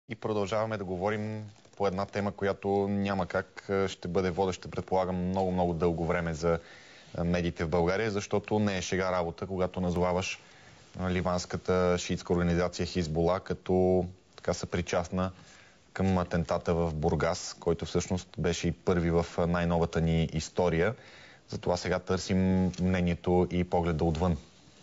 И продължаваме да говорим по една тема, която няма как ще бъде водеща, предполагам, много дълго време за медиите в България, защото не е шега работа, когато назоваваш ливанската шиитска организация Хизбула като така съпричастна към атентата в Бургас, който всъщност беше и първи в най-новата ни история. Затова сега търсим мнението и погледа отвън.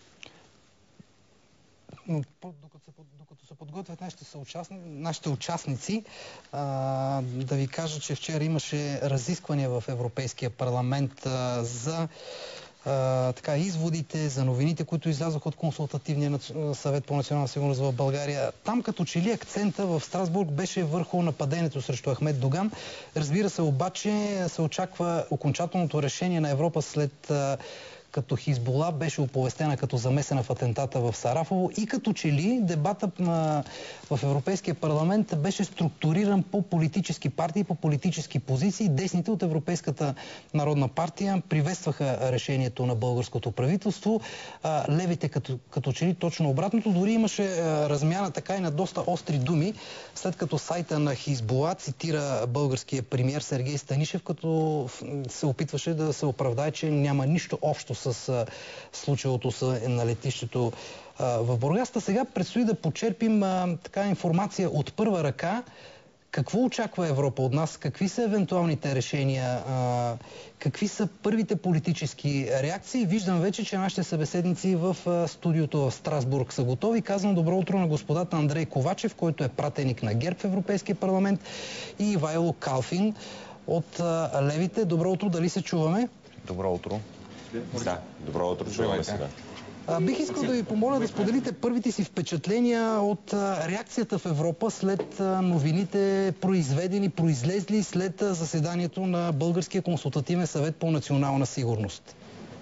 Докато се подготвят нашите участници, да ви кажа, че вчера имаше разисквания в Европейския парламент за изводите, за новините, които излязоха от Консултативния съвет по национална сигурност в България. Там като че ли акцента в Страсбург беше върху нападението срещу Ахмед Доган. Разбира се, обаче се очаква окончателното решение на Европа след като Хизбула беше оповестена като замесена в атентата в Сарафово и като че ли дебата в Европейския парламент беше структуриран по политически партии, по политически позиции. Десните от Европейската народна партия приветстваха решението на българското правителство. Левите като че ли точно обратното. Дори имаше размяна така и на доста остри думи, след като сайта на Хизбула цитира българския премиер Сергей Станишев, като се опитваше да се оправдае, че няма нищо общо с случилото се на летището в Бургас. Сега предстои да почерпим информация от първа ръка. Какво очаква Европа от нас? Какви са евентуалните решения? Какви са първите политически реакции? Виждам вече, че нашите събеседници в студиото в Страсбург са готови. Казвам добро утро на господата Андрей Ковачев, който е пратеник на ГЕРБ в Европейския парламент, и Ивайло Калфин от Левите. Добро утро, дали се чуваме? Добро утро. Да, добро утро, чуваме сега. Бих искал да ви помоля да споделите първите си впечатления от реакцията в Европа след новините, произлезли след заседанието на Българския консултативен съвет по национална сигурност.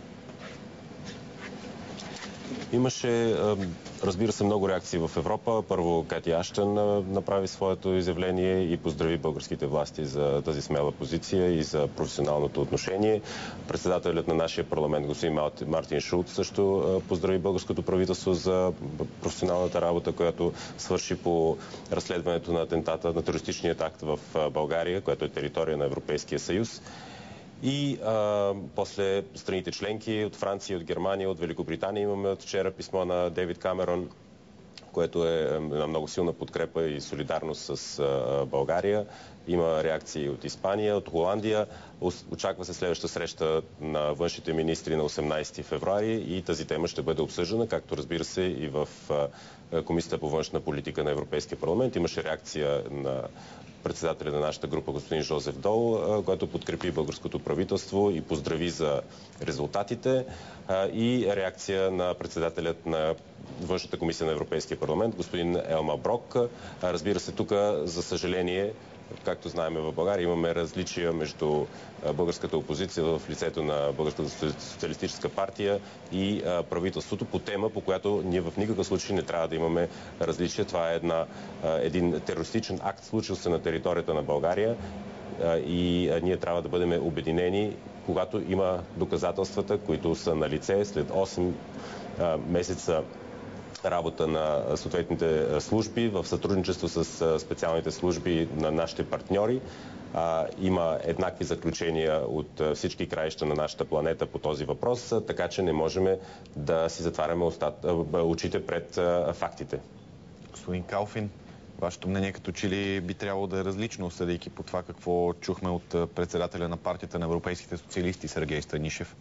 Имаше, разбира се, много реакции в Европа. Първо Кати Аштън направи своето изявление и поздрави българските власти за тази смела позиция и за професионалното отношение. Председателят на нашия парламент, господин Мартин Шулц, също поздрави българското правителство за професионалната работа, която свърши по разследването на атентата, на терористичният акт в България, която е територия на Европейския съюз. И после страните членки от Франция, от Германия, от Великобритания имаме от вчера писмо на Дейвид Камерон, което е една много силна подкрепа и солидарност с България. Има реакции от Испания, от Холандия. Очаква се следваща среща на външните министри на 18 февруари и тази тема ще бъде обсъждана, както разбира се и в Комисията по външна политика на Европейския парламент. Имаше реакция на председателя на нашата група, господин Жозеф Дол, който подкрепи българското правителство и поздрави за резултатите, и реакция на председателят на външната комисия на Европейския парламент, господин Елмар Брок. Разбира се, тук, за съжаление, както знаем в България, имаме различия между българската опозиция в лицето на Българската социалистическа партия и правителството по тема, по която ние в никакъв случай не трябва да имаме различия. Това е един терористичен акт, случил се на територията на България, и ние трябва да бъдем обединени, когато има доказателствата, които са на лице след 8 месеца работа на съответните служби в сътрудничество с специалните служби на нашите партньори. Има еднакви заключения от всички краища на нашата планета по този въпрос, така че не можем да си затваряме очите пред фактите. Господин Калфин, вашето мнение като че ли би трябвало да е различно, съдейки по това какво чухме от председателя на партията на европейските социалисти Сергей Станишев?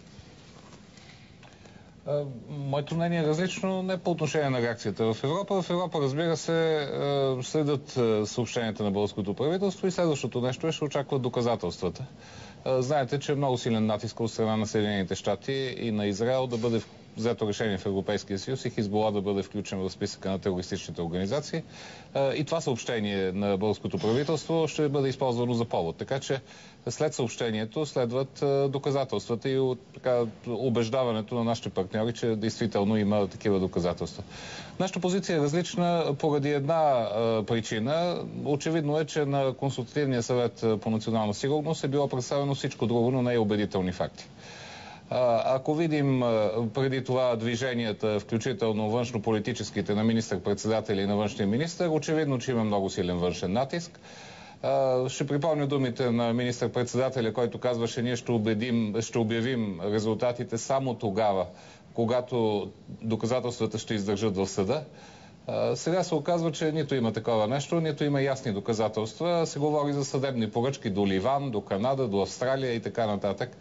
Моето мнение е различно не по отношение на реакцията в Европа. В Европа, разбира се, следят съобщенията на българското правителство и следващото нещо е, ще очакват доказателствата. Знаете, че е много силен натиск от страна на Съединените щати и на Израел да бъде взето решение в Европейския съюз и Хизбула да бъде включен в списъка на терористичните организации. И това съобщение на българското правителство ще бъде използвано за повод. Така че след съобщението следват доказателствата и убеждаването на нашите партньори, че действително има такива доказателства. Нашата позиция е различна поради една причина. Очевидно е, че на Консултативния съвет по национална сигурност е било представено всичко друго, но не и убедителни факти. Ако видим преди това движенията, включително външнополитическите на министър-председатели и на външния министър, очевидно, че има много силен външен натиск. Ще припомня думите на министър-председателя, който казваше: ние ще обявим резултатите само тогава, когато доказателствата ще издържат в съда. Сега се оказва, че нито има такова нещо, нито има ясни доказателства. Се говори за съдебни поръчки до Ливан, до Канада, до Австралия и така нататък.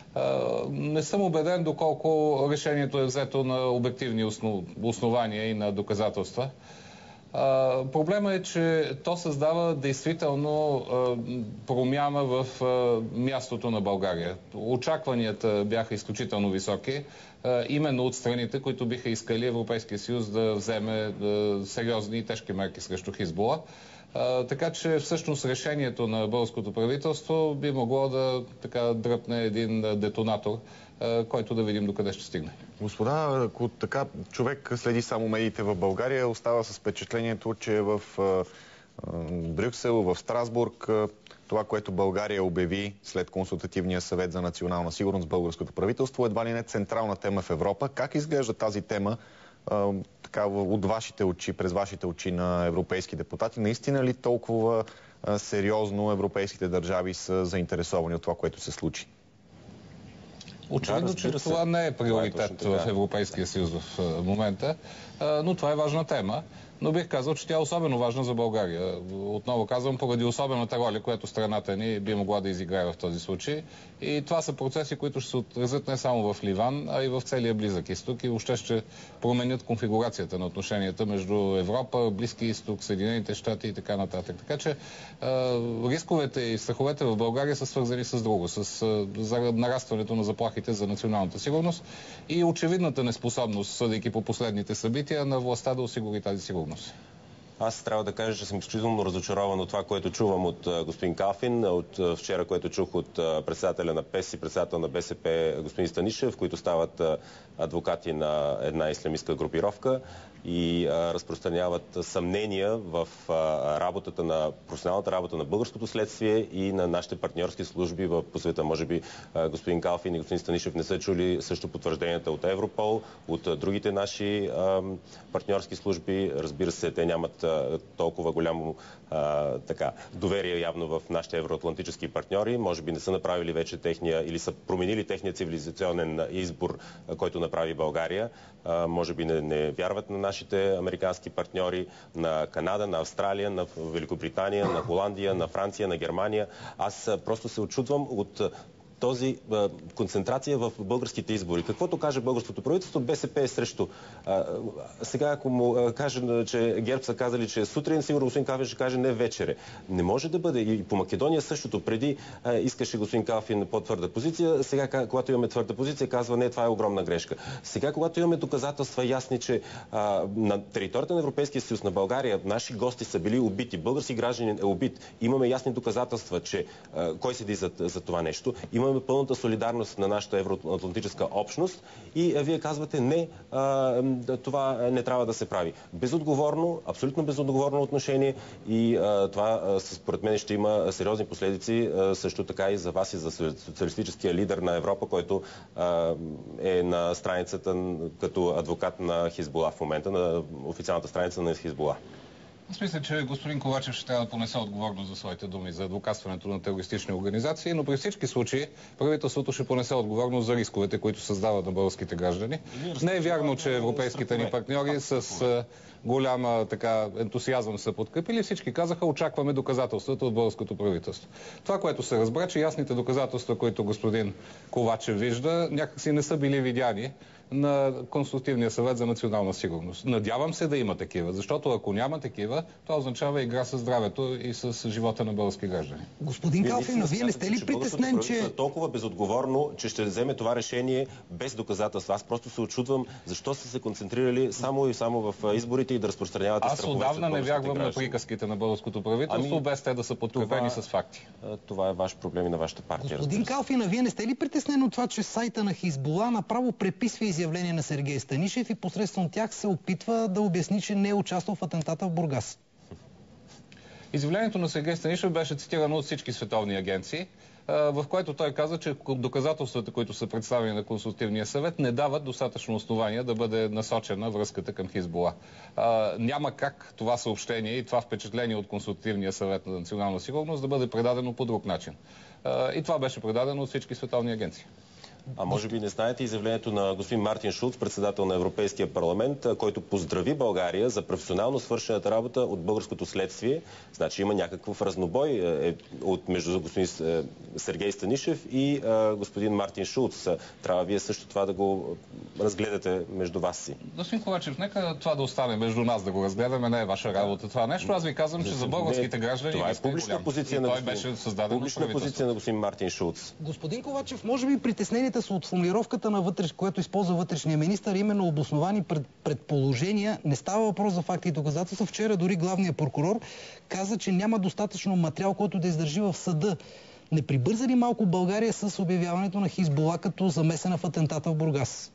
Не съм убеден доколко решението е взето на обективни основания и на доказателства. Проблема е, че то създава действително промяна в мястото на България. Очакванията бяха изключително високи, именно от страните, които биха искали Европейския съюз да вземе сериозни и тежки мерки срещу Хизбула. Така че всъщност решението на българското правителство би могло да дръпне един детонатор, който да видим докъде ще стигне. Господа, ако така човек следи само медиите в България, остава с впечатлението, че в Брюксел, в Страсбург, това, което България обяви след Консултативния съвет за национална сигурност, българското правителство, едва ли не централна тема в Европа. Как изглежда тази тема така от вашите очи, през вашите очи на европейски депутати? Наистина ли толкова сериозно европейските държави са заинтересовани от това, което се случи? Очевидно, че това не е приоритет в Европейския съюз в момента, но това е важна тема. Но бих казал, че тя е особено важна за България. Отново казвам, поради особената роля, която страната ни би могла да изиграе в този случай. И това са процеси, които ще се отразят не само в Ливан, а и в целия Близък изток и въобще ще променят конфигурацията на отношенията между Европа, Близки изток, Съединените щати и така нататък. Така че рисковете и страховете в България са свързани с друго, с нарастването на заплахите за националната сигурност и очевидната неспособност, съдейки по последните събития, на властта да осигури тази сигурност. Аз трябва да кажа, че съм изключително разочарован от това, което чувам от господин Калфин, от вчера, което чух от председателя на ПЕС и председател на БСП господин Станишев, които стават адвокати на една исламистка групировка и разпространяват съмнения в работата на професионалната работа на българското следствие и на нашите партньорски служби по света. Може би господин Калфин и господин Станишев не са чули също потвържденията от Европол, от другите наши партньорски служби. Разбира се, те нямат толкова голямо доверие явно в нашите евроатлантически партньори. Може би не са направили вече техния или са променили техния цивилизационен избор, който направи България. Може би не вярват на нашите американски партньори, на Канада, на Австралия, на Великобритания, на Холандия, на Франция, на Германия. Аз просто се очудвам от този концентрация в българските избори. Каквото каже българското правителство, БСП е срещу. Сега, ако му кажа, че ГЕРБ са казали, че сутрин, сигурно господин Калфин ще каже не вечере. Не може да бъде. И по Македония същото. Преди искаше господин Калфин по-твърда позиция. Сега, когато имаме твърда позиция, казва не, това е огромна грешка. Сега, когато имаме доказателства ясни, че на територията на Европейския съюз, на България, наши гости са били убити, български гражданин е убит, имаме ясни доказателства, че кой седи за това нещо. Имаме пълната солидарност на нашата евроатлантическа общност и вие казвате не, това не трябва да се прави. Безотговорно, абсолютно безотговорно отношение и това според мен ще има сериозни последици също така и за вас и за социалистическия лидер на Европа, който е на страницата като адвокат на Хизбула в момента, на официалната страница на Хизбула. Аз мисля, че господин Ковачев ще трябва да понесе отговорност за своите думи за адвокатстването на терористични организации, но при всички случаи правителството ще понесе отговорност за рисковете, които създават на българските граждани. Не е вярно, че европейските ни партньори с голяма ентусиазъм са подкрепили. Всички казаха, очакваме доказателствата от българското правителство. Това, което се разбра, че ясните доказателства, които господин Ковачев вижда, някакси не са били видяни на Консултативния съвет за национална сигурност. Надявам се да има такива, защото ако няма такива, това означава игра със здравето и с живота на български граждани. Господин Калфин, но вие не сте ли притеснен, че е толкова безотговорно, че ще вземе това решение без доказателства? Аз просто се очудвам защо са се концентрирали само и само в изборите и да разпространявате страхове. Аз отдавна не вярвам на приказките на българското правителство, без те да са подкрепени с факти. Това е ваш проблем и на вашата партия. Господин Калфин, вие не сте ли притеснен от това, че сайта на Хизбула направо преписва изявление на Сергей Станишев и посредством тях се опитва да обясни, че не е участвал в атентата в Бургас? Изявлението на Сергей Станишев беше цитирано от всички световни агенции, в което той каза, че доказателствата, които са представени на Консултативния съвет, не дават достатъчно основания да бъде насочена връзката към Хизбула. Няма как това съобщение и това впечатление от Консултативния съвет на национална сигурност да бъде предадено по друг начин. И това беше предадено от всички световни агенции. А може би не знаете изявлението на господин Мартин Шулц, председател на Европейския парламент, който поздрави България за професионално свършената работа от българското следствие. Значи има някакъв разнобой между господин Сергей Станишев и господин Мартин Шулц. Трябва вие също това да го разгледате между вас си. Господин Ковачев, нека това да остане между нас да го разгледаме. Не е ваша работа това нещо. Аз ви казвам, че за българските граждани това е публична позиция на господин Мартин Шулц. Господин Ковачев, може би притеснението са от формулировката, която използва вътрешния министър, именно обосновани предположения. Не става въпрос за факти и доказателства. Вчера дори главният прокурор каза, че няма достатъчно материал, който да издържи в съда. Не прибърза ли малко България с обявяването на Хизбула като замесена в атентата в Бургас?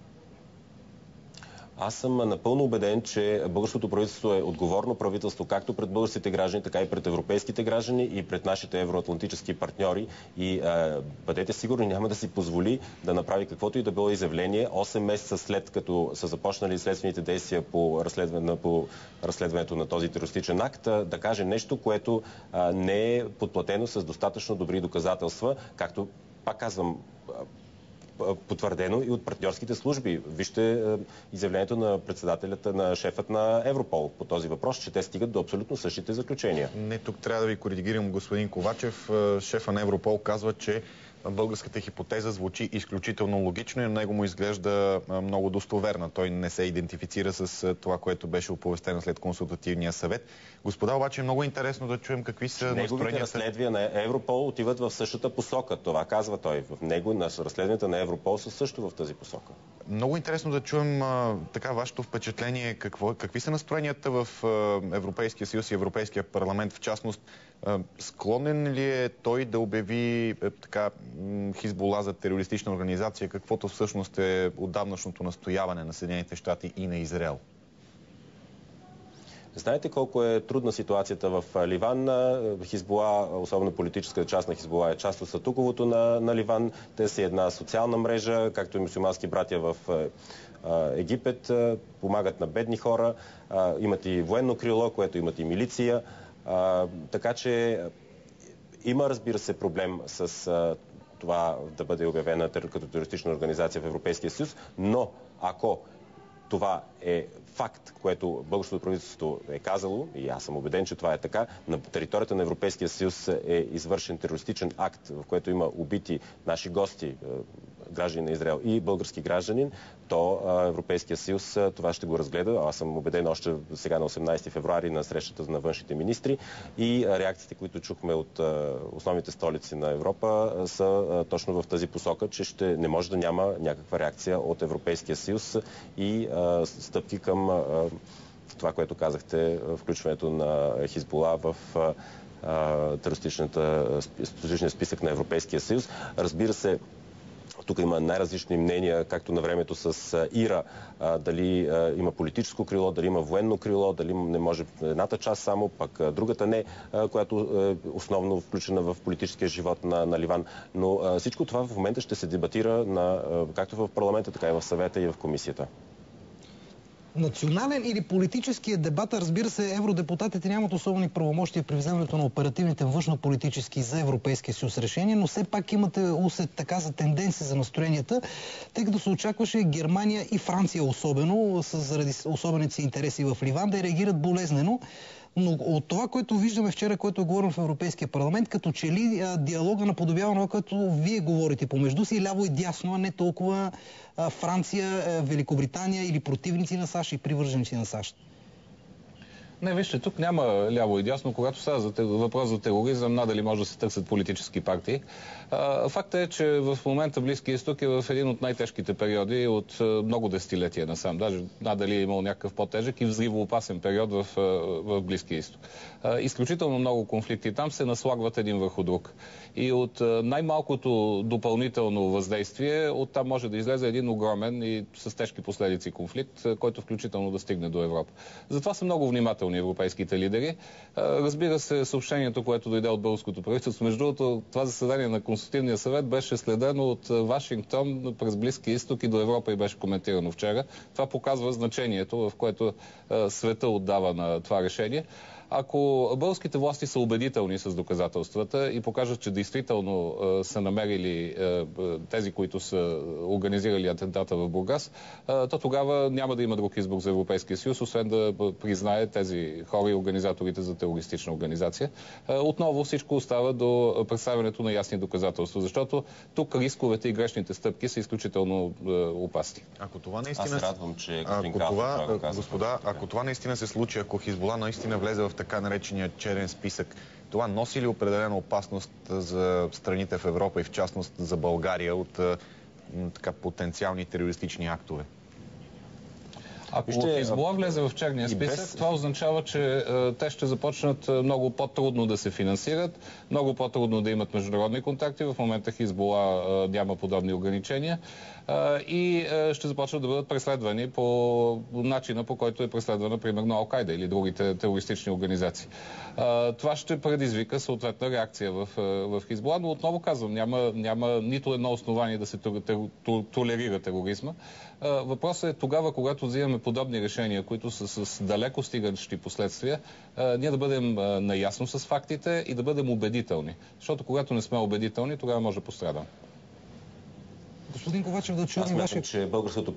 Аз съм напълно убеден, че българското правителство е отговорно правителство както пред българските граждани, така и пред европейските граждани и пред нашите евроатлантически партньори. И бъдете сигурни, няма да си позволи да направи каквото и да било изявление 8 месеца след като са започнали следствените действия по разследването на този терористичен акт, да каже нещо, което не е подплатено с достатъчно добри доказателства, както, пак казвам, потвърдено и от партньорските служби. Вижте изявлението на председателята, на шефът на Европол по този въпрос, че те стигат до абсолютно същите заключения. Не, тук трябва да ви коригирам, господин Ковачев. Шефа на Европол казва, че българската хипотеза звучи изключително логично и на него му изглежда много достоверна. Той не се идентифицира с това, което беше оповестено след Консултативния съвет. Господа, обаче е много интересно да чуем какви са настроенията. Неговите разследвания на Европол отиват в същата посока. Това казва той. В него разследванията на Европол са също в тази посока. Много интересно да чуем така вашето впечатление. Какви са настроенията в Европейския съюз и Европейския парламент? В частност, склонен ли е той да обяви така Хизбула за терористична организация, каквото всъщност е отдавнашното настояване на Съединените щати и на Израел? Знаете колко е трудна ситуацията в Ливан. Хизбула, особено политическата част на Хизбула, е част от статуковото на Ливан. Те са една социална мрежа, както и мюсюлмански братя в Египет, помагат на бедни хора, имат и военно крило, което имат и милиция. Така че има, разбира се, проблем с това да бъде обявена като терористична организация в Европейския съюз, но ако това е факт, което българското правителство е казало, и аз съм убеден, че това е така, на територията на Европейския съюз е извършен терористичен акт, в който има убити наши гости, граждани на Израел и български гражданин, то Европейския съюз това ще го разгледа. Аз съм убеден още сега на 18 февруари на срещата на външните министри и реакциите, които чухме от основните столици на Европа, са точно в тази посока, че не може да няма някаква реакция от Европейския съюз и стъпки към това, което казахте, включването на Хизбула в терористичния списък на Европейския съюз. Разбира се, тук има най-различни мнения, както на времето с ИРА, дали има политическо крило, дали има военно крило, дали не може едната част само, пък другата не, която е основно включена в политическия живот на Ливан. Но всичко това в момента ще се дебатира както в парламента, така и в съвета и в комисията. Национален или политическият дебат, разбира се, евродепутатите нямат особени правомощия при вземането на оперативните външно-политически за Европейския съюз решения, но все пак имате усет така за тенденция за настроенията, тъй като се очакваше Германия и Франция особено, заради особените си интереси в Ливан, да реагират болезнено. Но от това, което виждаме вчера, което е говорено в Европейския парламент, като че ли диалога наподобява това, което вие говорите помежду си, ляво и дясно, а не толкова Франция, Великобритания или противници на САЩ и привърженици на САЩ. Не, вижте, тук няма ляво и дясно. Когато става за въпрос за тероризъм, надали може да се търсят политически партии. Фактът е, че в момента Близкия изток е в един от най-тежките периоди от много десетилетия насам. Даже надали е имал някакъв по-тежък и взривоопасен период в Близкия изток. Изключително много конфликти там се наслагват един върху друг. И от най-малкото допълнително въздействие, оттам може да излезе един огромен и с тежки последици конфликт, който включително да стигне до Европа. Затова са много внимателни убедителни европейските лидери. Разбира се, съобщението, което дойде от българското правителство, между другото, това заседание на Консултативния съвет беше следено от Вашингтон през Близкия изток и до Европа и беше коментирано вчера. Това показва значението, в което света отдава на това решение. Ако българските власти са убедителни с доказателствата и покажат, че действително са намерили тези, които са организирали атентата в Бургас, то тогава няма да има друг избор за Европейския съюз, освен да признае тези хора и организаторите за терористична организация. Отново всичко остава до представянето на ясни доказателства, защото тук рисковете и грешните стъпки са изключително опасни. Ако това наистина... Аз се радвам, че ако това наистина се случи, ако Хизбула наистина влезе в така наречения черен списък, това носи ли определена опасност за страните в Европа и в частност за България от потенциални терористични актове? Ако Хизбула влезе в черния списък, това означава, че те ще започнат много по-трудно да се финансират, много по-трудно да имат международни контакти. В момента Хизбула няма подобни ограничения и ще започнат да бъдат преследвани по начина, по който е преследвана, примерно, Ал-Кайда или другите терористични организации. Това ще предизвика съответна реакция в Хизбула, но отново казвам, няма нито едно основание да се толерира тероризма. Въпросът е тогава, когато взимаме подобни решения, които са с далеко стигащи последствия, ние да бъдем наясно с фактите и да бъдем убедителни. Защото когато не сме убедителни, тогава може да пострадам. Господин Ковачев, да чуем вашия... че българското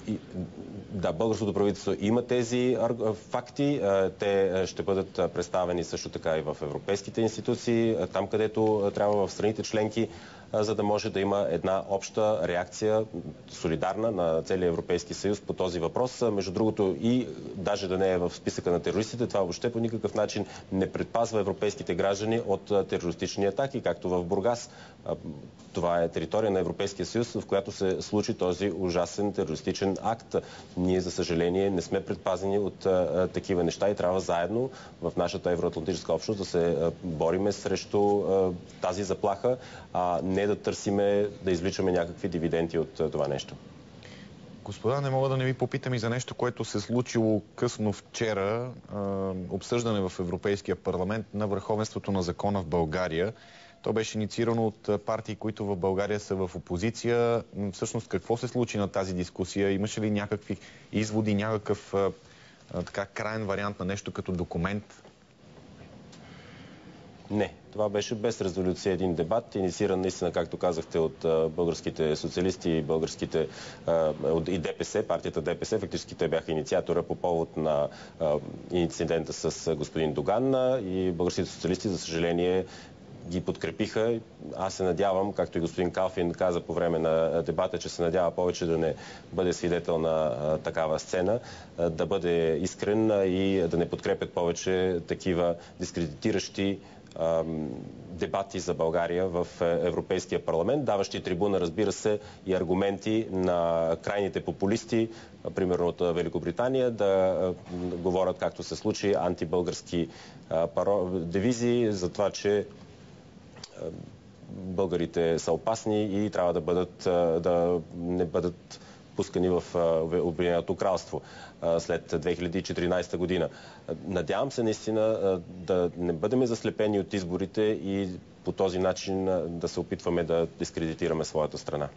правителство има тези факти. Те ще бъдат представени също така и в европейските институции, там където трябва в страните членки, за да може да има една обща реакция, солидарна на целия Европейски съюз по този въпрос. Между другото, и даже да не е в списъка на терористите, това въобще по никакъв начин не предпазва европейските граждани от терористични атаки, както в Бургас. Това е територия на Европейския съюз, в която се случи този ужасен терористичен акт. Ние, за съжаление, не сме предпазени от такива неща и трябва заедно в нашата евроатлантическа общност да се бориме срещу тази заплаха, а не да търсиме, да извличаме някакви дивиденти от това нещо. Господа, не мога да не ви попитам и за нещо, което се случило късно вчера, обсъждане в Европейския парламент на върховенството на закона в България. То беше инициирано от партии, които в България са в опозиция. Всъщност, какво се случи на тази дискусия? Имаше ли някакви изводи, някакъв краен вариант на нещо като документ? Не. Това беше без резолюция един дебат, иницииран наистина, както казахте, от българските социалисти и българските и ДПС, партията ДПС. Фактически те бяха инициатора по повод на инцидента с господин Доган и българските социалисти, за съжаление, ги подкрепиха. Аз се надявам, както и господин Калфин каза по време на дебата, че се надява повече да не бъде свидетел на такава сцена, да бъде искрен и да не подкрепят повече такива дискредитиращи дебати за България в Европейския парламент, даващи трибуна, разбира се, и аргументи на крайните популисти, примерно от Великобритания, да говорят, както се случи, антибългарски девизи за това, че българите са опасни и трябва да не бъдат пускани в Обединеното кралство след 2014 година. Надявам се наистина да не бъдем заслепени от изборите и по този начин да се опитваме да дискредитираме своята страна.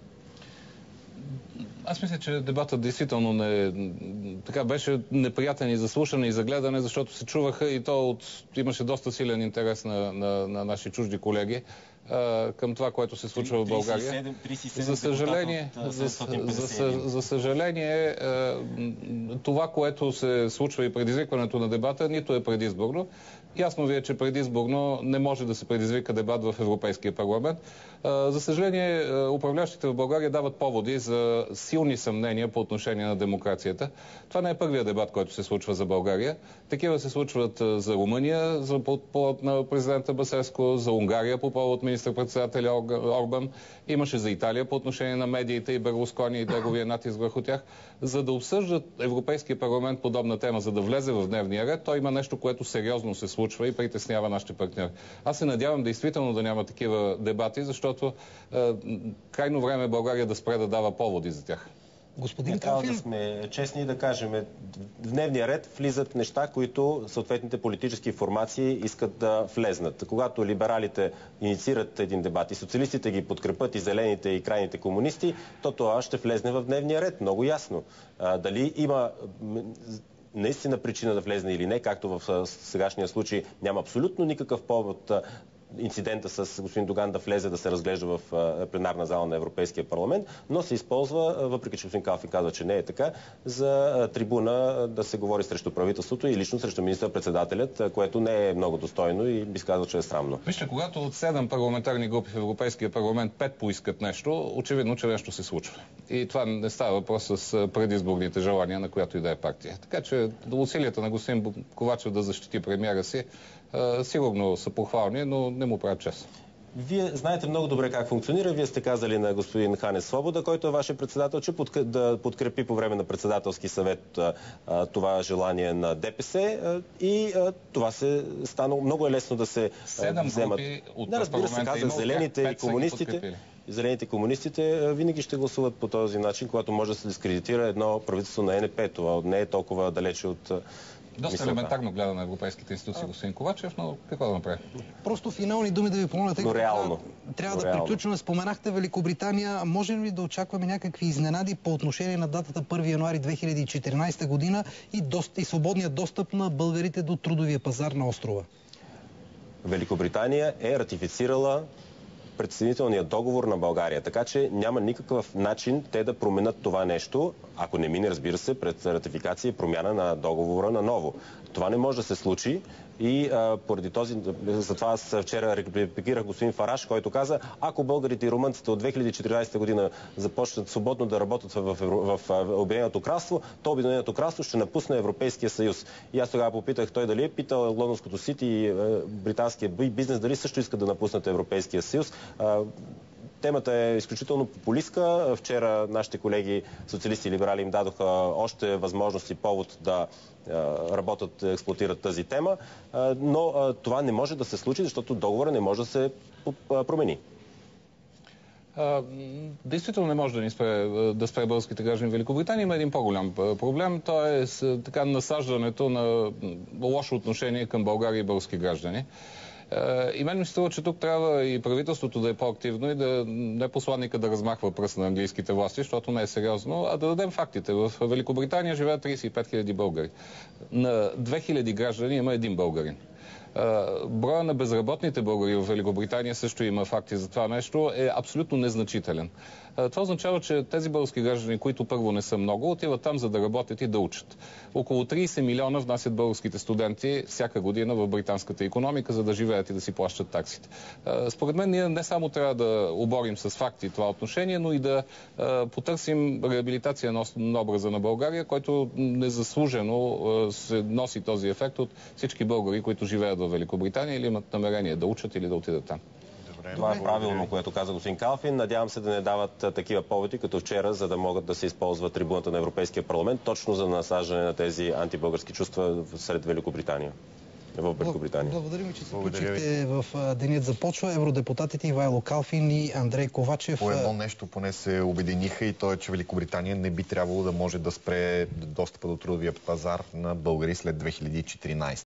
Аз мисля, че дебатът действително беше неприятен и за слушане, и за гледане, защото се чуваха и имаше доста силен интерес на наши чужди колеги към това, което се случва в България. За съжаление, това, което се случва и предизвикването на дебата, нито е предизборно. Ясно ви е, че предизборно не може да се предизвика дебат в Европейския парламент. За съжаление, управляващите в България дават поводи за силни съмнения по отношение на демокрацията. Това не е първият дебат, който се случва за България. Такива се случват за Румъния, по повод на президента Басеско, за Унгария по повод министър-председателя Орбан. Имаше за Италия по отношение на медиите и Берлускони и неговия натиск върху тях. За да обсъждат Европейския парламент подобна тема, за да влезе в дневния ред, то има нещо, което сериозно се случва и притеснява нашите партньори. Аз се надявам действително да няма такива дебати, защото крайно време е България да спре да дава поводи за тях. Господин Трябва Калфин, да сме честни и да кажем, в дневния ред влизат неща, които съответните политически формации искат да влезнат. Когато либералите инициират един дебат и социалистите ги подкрепят, и зелените, и крайните комунисти, то това ще влезне в дневния ред. Много ясно. Дали има наистина причина да влезне или не, както в сегашния случай няма абсолютно никакъв повод инцидента с господин Доган да влезе да се разглежда в пленарна зала на Европейския парламент, но се използва, въпреки че господин Калфин казва, че не е така, за трибуна да се говори срещу правителството и лично срещу министър-председателят, което не е много достойно и би казал, че е срамно. Вижте, когато от 7 парламентарни групи в Европейския парламент 5 поискат нещо, очевидно, че нещо се случва. И това не става въпрос с предизборните желания на която и да е партия. Така че усилията на господин Ковачев да защити премиера си сигурно са похвални, но не му правят чест. Вие знаете много добре как функционира. Вие сте казали на господин Ханес Свобода, който е вашия председател, че да подкрепи по време на председателски съвет това желание на ДПС и това се станало. Много е лесно да се вземат. Да, разбира се, казах, зелените и комунистите. Зелените комунистите винаги ще гласуват по този начин, когато може да се дискредитира едно правителство на ЕНП. Това не е толкова далече от... Доста елементарно гледа на европейските институции господин Ковачев, но какво да направи? Просто финални думи да ви помоля, тъй като трябва да приключваме. Споменахте Великобритания. Можем ли да очакваме някакви изненади по отношение на датата 1 януари 2014 година и свободния достъп на българите до трудовия пазар на острова? Великобритания е ратифицирала присъединителния договор на България. Така че няма никакъв начин те да променят това нещо, ако не мине, разбира се, пред ратификация и промяна на договора на ново. Това не може да се случи и поради този... Затова аз вчера репликирах господин Фараш, който каза, ако българите и румънците от 2014 година започнат свободно да работят в Обединеното кралство, то Обединеното кралство ще напусне Европейския съюз. И аз тогава попитах той дали е питал лондонското Сити и британския бизнес, дали също искат да напуснат Европейския съюз. Темата е изключително популистка. Вчера нашите колеги социалисти и либерали им дадоха още възможности, повод да работят, експлоатират тази тема, но това не може да се случи, защото договора не може да се промени. Действително не може да спре българските граждани в Великобритания. Има един по-голям проблем. То е с така насаждането на лошо отношение към България и български граждани. И мен ми се струва, че тук трябва и правителството да е по-активно и да не посланника да размахва пръст на английските власти, защото не е сериозно, а да дадем фактите. В Великобритания живеят 35 000 българи. На 2000 граждани има един българин. Броя на безработните българи в Великобритания също има факти за това нещо, е абсолютно незначителен. Това означава, че тези български граждани, които първо не са много, отиват там за да работят и да учат. Около 30 милиона внасят българските студенти всяка година в британската икономика, за да живеят и да си плащат таксите. Според мен ние не само трябва да оборим с факти това отношение, но и да потърсим реабилитация на образа на България, който незаслужено се носи този ефект от всички българи, които живеят в Великобритания или имат намерение да учат или да отидат там. Това е правилно, което каза господин Калфин. Надявам се да не дават такива поводи, като вчера, за да могат да се използват трибуната на Европейския парламент, точно за насаждане на тези антибългарски чувства сред Великобритания. В Великобритания. Благодарим, че се включихте в Денят започва. Евродепутатите Ивайло Калфин и Андрей Ковачев. По едно нещо поне се обединиха и то е, че Великобритания не би трябвало да може да спре достъпа до трудовия пазар на българи след 2014.